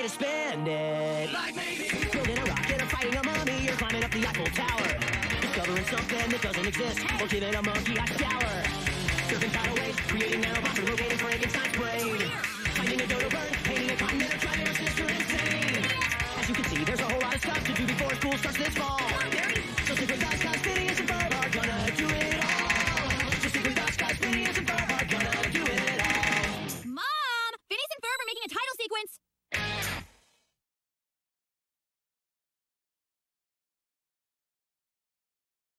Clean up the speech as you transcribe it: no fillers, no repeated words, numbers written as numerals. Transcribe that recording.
to spend it. Like maybe building a rocket or fighting a mummy or climbing up the Eiffel Tower. Discovering something that doesn't exist or giving a monkey a shower. Surfing tidal waves, creating nanobots, relocating Frankenstein's brain. Finding a dodo bird, painting a continent, or driving our sister insane. As you can see, there's a whole lot of stuff to do before school starts this fall.